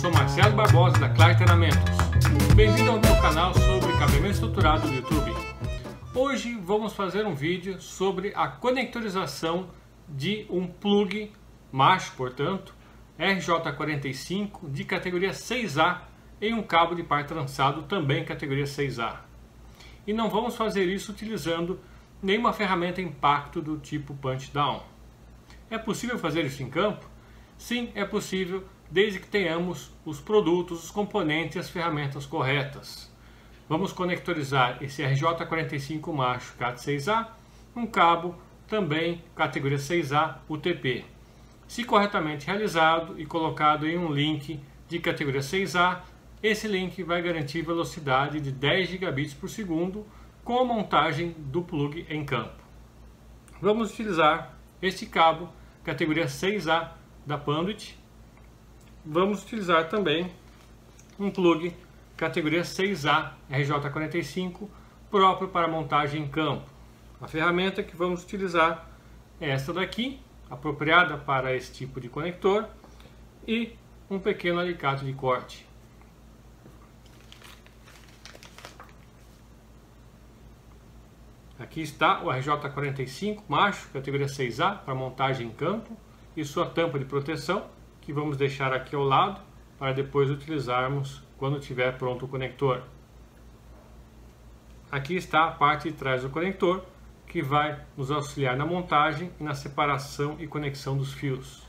sou Marcelo Barbosa da Clark Treinamentos. Bem-vindo ao meu canal sobre cabeamento estruturado do YouTube. Hoje vamos fazer um vídeo sobre a conectorização de um plug macho, portanto, RJ45 de categoria 6A em um cabo de par trançado também categoria 6A. E não vamos fazer isso utilizando nenhuma ferramenta impacto do tipo punch down. É possível fazer isso em campo? Sim, é possível, desde que tenhamos os produtos, os componentes e as ferramentas corretas. Vamos conectorizar esse RJ45 macho CAT6A, um cabo também categoria 6A UTP. Se corretamente realizado e colocado em um link de categoria 6A, esse link vai garantir velocidade de 10 gigabits por segundo com a montagem do plug em campo. Vamos utilizar este cabo categoria 6A da Panduit. Vamos utilizar também um plug categoria 6A RJ45 próprio para montagem em campo. A ferramenta que vamos utilizar é esta daqui, apropriada para esse tipo de conector, e um pequeno alicate de corte. Aqui está o RJ45 macho, categoria 6A, para montagem em campo, e sua tampa de proteção, que vamos deixar aqui ao lado, para depois utilizarmos quando estiver pronto o conector. Aqui está a parte de trás do conector, que vai nos auxiliar na montagem e na separação e conexão dos fios.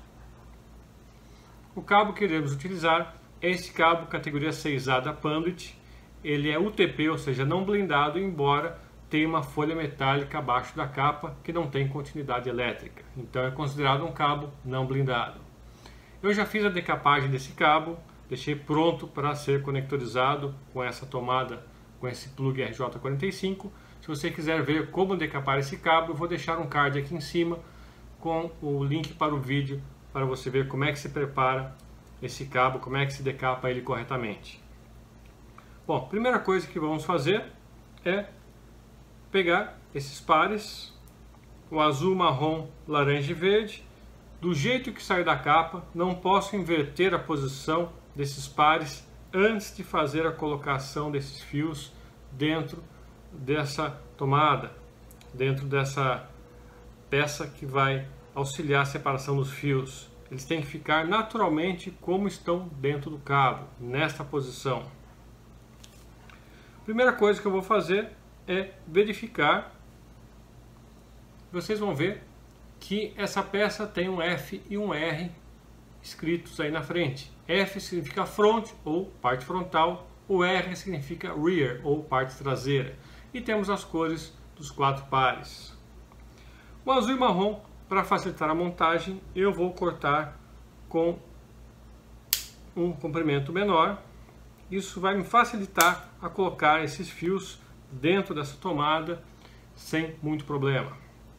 O cabo que iremos utilizar é este cabo categoria 6A da Panduit. Ele é UTP, ou seja, não blindado, embora tem uma folha metálica abaixo da capa que não tem continuidade elétrica, então é considerado um cabo não blindado. Eu já fiz a decapagem desse cabo, deixei pronto para ser conectorizado com essa tomada, com esse plug RJ45. Se você quiser ver como decapar esse cabo, eu vou deixar um card aqui em cima com o link para o vídeo para você ver como é que se prepara esse cabo, como é que se decapa ele corretamente. Bom, primeira coisa que vamos fazer é pegar esses pares, o azul, marrom, laranja e verde, do jeito que sai da capa. Não posso inverter a posição desses pares antes de fazer a colocação desses fios dentro dessa tomada, dentro dessa peça que vai auxiliar a separação dos fios. Eles têm que ficar naturalmente como estão dentro do cabo, nesta posição. Primeira coisa que eu vou fazer é verificar. Vocês vão ver que essa peça tem um F e um R escritos aí na frente. F significa front ou parte frontal, o R significa rear ou parte traseira. E temos as cores dos 4 pares. O azul e marrom, para facilitar a montagem, eu vou cortar com um comprimento menor. Isso vai me facilitar a colocar esses fios dentro dessa tomada sem muito problema.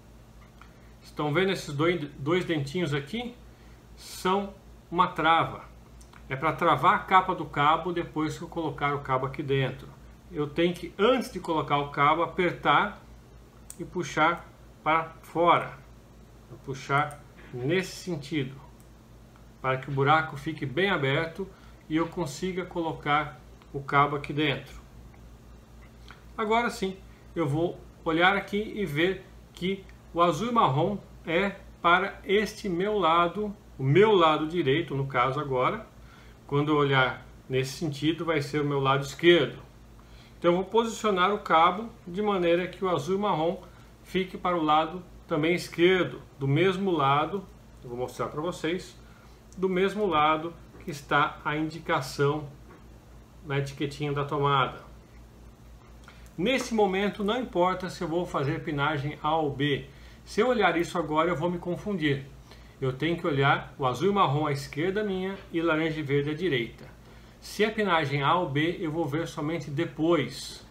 Estão vendo esses dois dentinhos aqui? São uma trava. É para travar a capa do cabo depois que eu colocar o cabo aqui dentro. Eu tenho que, antes de colocar o cabo, apertar e puxar para fora. Vou puxar nesse sentido, para que o buraco fique bem aberto e eu consiga colocar o cabo aqui dentro. Agora sim, eu vou olhar aqui e ver que o azul e marrom é para este meu lado, o meu lado direito, no caso agora. Quando eu olhar nesse sentido, vai ser o meu lado esquerdo. Então eu vou posicionar o cabo de maneira que o azul e marrom fique para o lado também esquerdo, do mesmo lado, eu vou mostrar para vocês, do mesmo lado que está a indicação na etiquetinha da tomada. Nesse momento não importa se eu vou fazer pinagem A ou B. Se eu olhar isso agora eu vou me confundir. Eu tenho que olhar o azul e marrom à esquerda minha e laranja e verde à direita. Se é pinagem A ou B eu vou ver somente depois.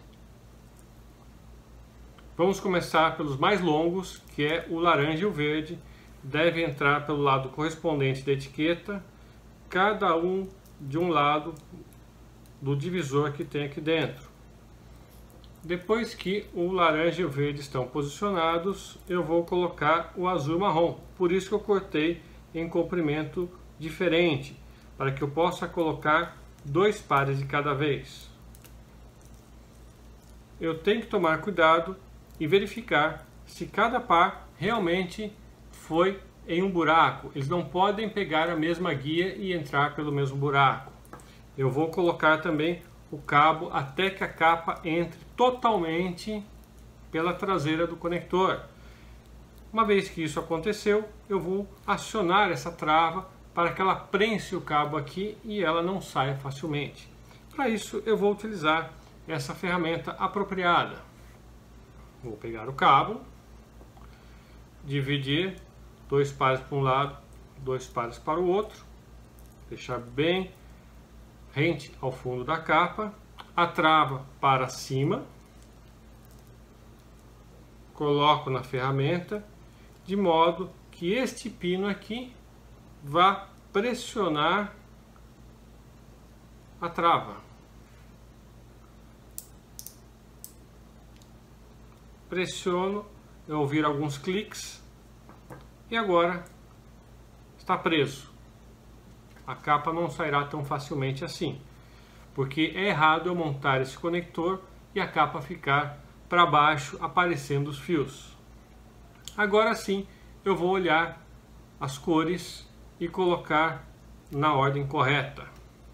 Vamos começar pelos mais longos, que é o laranja e o verde. Deve entrar pelo lado correspondente da etiqueta, cada um de um lado do divisor que tem aqui dentro. Depois que o laranja e o verde estão posicionados, eu vou colocar o azul e marrom. Por isso que eu cortei em comprimento diferente, para que eu possa colocar 2 pares de cada vez. Eu tenho que tomar cuidado e verificar se cada par realmente foi em um buraco. Eles não podem pegar a mesma guia e entrar pelo mesmo buraco. Eu vou colocar também o cabo até que a capa entre totalmente pela traseira do conector. Uma vez que isso aconteceu, eu vou acionar essa trava para que ela prense o cabo aqui e ela não saia facilmente. Para isso eu vou utilizar essa ferramenta apropriada. Vou pegar o cabo, dividir 2 pares para um lado, 2 pares para o outro, deixar bem rente ao fundo da capa, a trava para cima, coloco na ferramenta, de modo que este pino aqui vá pressionar a trava. Pressiono, eu ouvir alguns cliques e agora está preso. A capa não sairá tão facilmente assim, porque é errado eu montar esse conector e a capa ficar para baixo aparecendo os fios. Agora sim eu vou olhar as cores e colocar na ordem correta.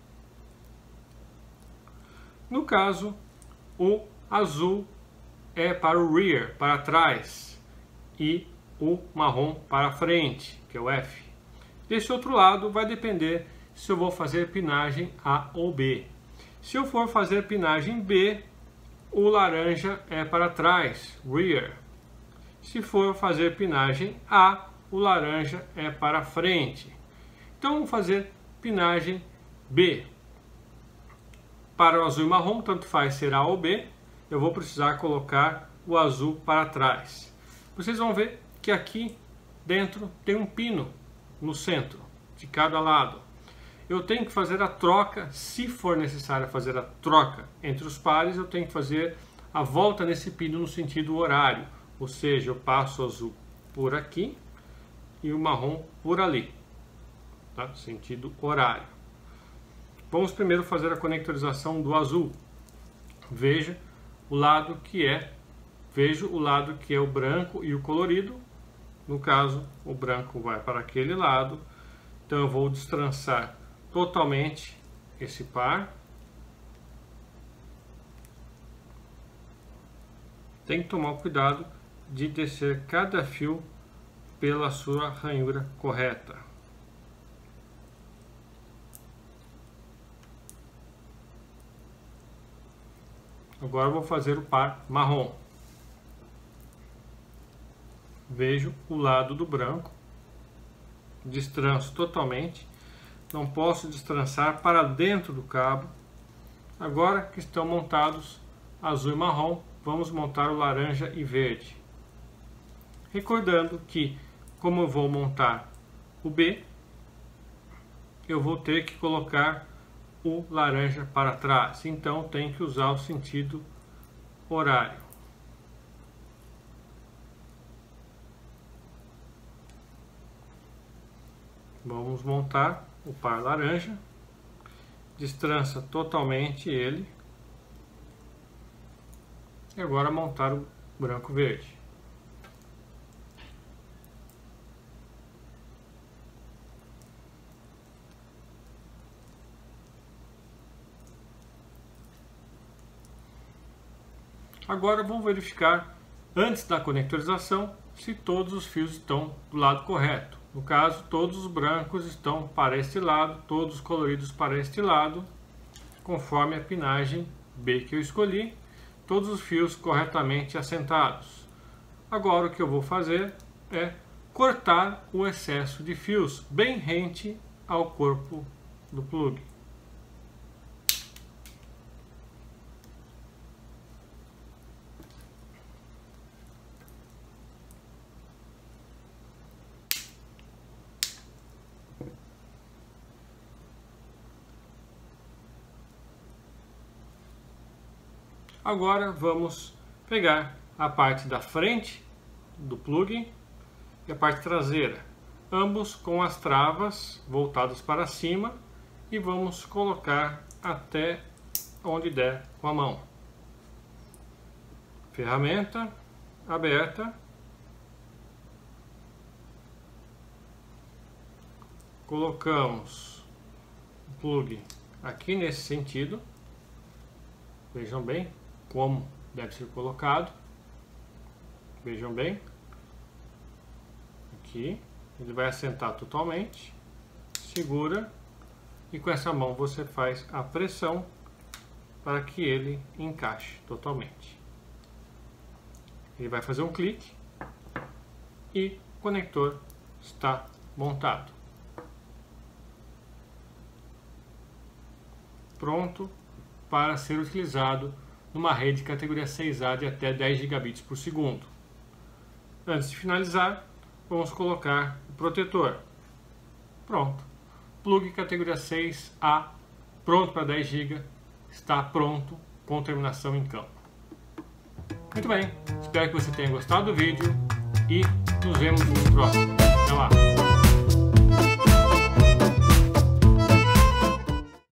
No caso, o azul é para o rear, para trás, e o marrom para frente, que é o F. Desse outro lado vai depender se eu vou fazer pinagem A ou B. Se eu for fazer pinagem B, o laranja é para trás, rear. Se for fazer pinagem A, o laranja é para frente. Então vamos fazer pinagem B. Para o azul e marrom, tanto faz ser A ou B, eu vou precisar colocar o azul para trás. Vocês vão ver que aqui dentro tem um pino no centro, de cada lado. Eu tenho que fazer a troca, se for necessário fazer a troca entre os pares, eu tenho que fazer a volta nesse pino no sentido horário. Ou seja, eu passo o azul por aqui e o marrom por ali, tá? Sentido horário. Vamos primeiro fazer a conectorização do azul. Vejo o lado que é o branco e o colorido. No caso, o branco vai para aquele lado. Então eu vou destrançar totalmente esse par. Tem que tomar cuidado de descer cada fio pela sua ranhura correta. Agora eu vou fazer o par marrom. Vejo o lado do branco, destranço totalmente, não posso destrançar para dentro do cabo. Agora que estão montados azul e marrom, vamos montar o laranja e verde. Recordando que, como eu vou montar o B, eu vou ter que colocar o laranja para trás, então tem que usar o sentido horário. Vamos montar o par laranja, destrança totalmente ele, e agora montar o branco verde. Agora vamos verificar, antes da conectorização, se todos os fios estão do lado correto. No caso, todos os brancos estão para este lado, todos os coloridos para este lado, conforme a pinagem B que eu escolhi, todos os fios corretamente assentados. Agora o que eu vou fazer é cortar o excesso de fios bem rente ao corpo do plug. Agora vamos pegar a parte da frente do plug e a parte traseira, ambos com as travas voltadas para cima e vamos colocar até onde der com a mão. Ferramenta aberta. Colocamos o plug aqui nesse sentido. Vejam bem como deve ser colocado. Vejam bem. Aqui. Ele vai assentar totalmente. Segura. E com essa mão você faz a pressão para que ele encaixe totalmente. Ele vai fazer um clique e o conector está montado. Pronto para ser utilizado numa rede categoria 6A de até 10 gigabits por segundo. Antes de finalizar, vamos colocar o protetor. Pronto. Plug categoria 6A, pronto para 10 GB, está pronto com terminação em campo. Muito bem, espero que você tenha gostado do vídeo e nos vemos no próximo. Até lá!